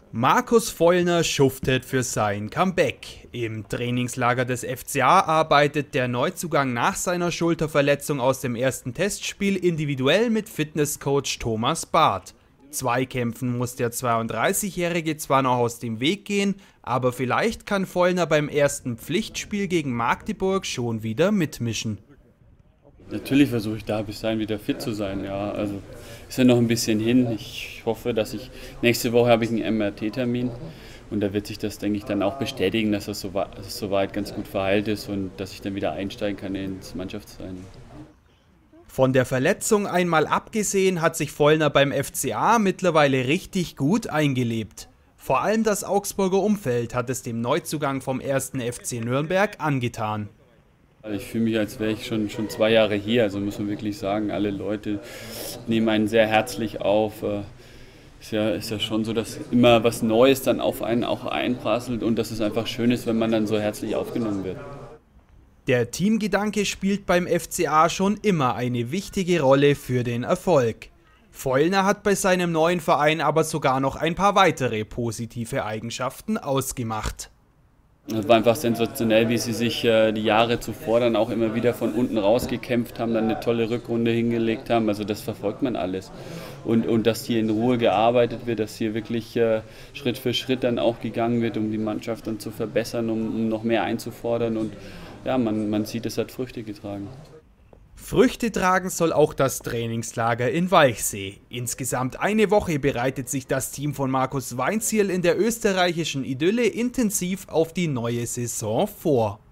Markus Vollner schuftet für sein Comeback. Im Trainingslager des FCA arbeitet der Neuzugang nach seiner Schulterverletzung aus dem ersten Testspiel individuell mit Fitnesscoach Thomas Barth. Zweikämpfen muss der 32-Jährige zwar noch aus dem Weg gehen, aber vielleicht kann Vollner beim ersten Pflichtspiel gegen Magdeburg schon wieder mitmischen. Natürlich versuche ich da bis dahin wieder fit zu sein, ja, also ist ja noch ein bisschen hin. Ich hoffe, dass nächste Woche habe ich einen MRT-Termin und da wird sich das, denke ich, dann auch bestätigen, dass es soweit ganz gut verheilt ist und dass ich dann wieder einsteigen kann ins Mannschaftstraining. Von der Verletzung einmal abgesehen hat sich Vollner beim FCA mittlerweile richtig gut eingelebt. Vor allem das Augsburger Umfeld hat es dem Neuzugang vom 1. FC Nürnberg angetan. Ich fühle mich, als wäre ich schon 2 Jahre hier, also muss man wirklich sagen, alle Leute nehmen einen sehr herzlich auf. Ist ja schon so, dass immer was Neues dann auf einen auch einprasselt und dass es einfach schön ist, wenn man dann so herzlich aufgenommen wird. Der Teamgedanke spielt beim FCA schon immer eine wichtige Rolle für den Erfolg. Vollner hat bei seinem neuen Verein aber sogar noch ein paar weitere positive Eigenschaften ausgemacht. Es war einfach sensationell, wie sie sich die Jahre zuvor dann auch immer wieder von unten rausgekämpft haben, dann eine tolle Rückrunde hingelegt haben. Also das verfolgt man alles. Und dass hier in Ruhe gearbeitet wird, dass hier wirklich Schritt für Schritt dann auch gegangen wird, um die Mannschaft dann zu verbessern, um noch mehr einzufordern. Und ja, man sieht, es hat Früchte getragen. Früchte tragen soll auch das Trainingslager in Walchsee. Insgesamt eine Woche bereitet sich das Team von Markus Weinzierl in der österreichischen Idylle intensiv auf die neue Saison vor.